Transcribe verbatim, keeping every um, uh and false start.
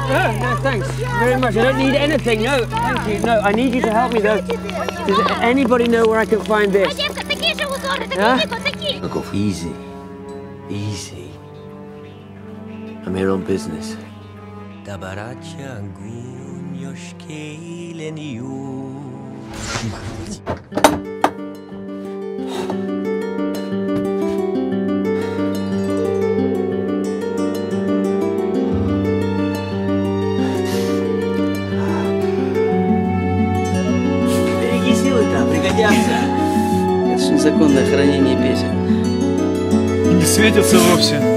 No, no, thanks very much. I don't need anything. No, thank you. No, I need you to help me though. Does anybody know where I can find this? Huh? Look off, easy. Easy. I'm here on business. Береги силы-то, пригодятся. Это же незаконное хранение песен. Не светится вовсе.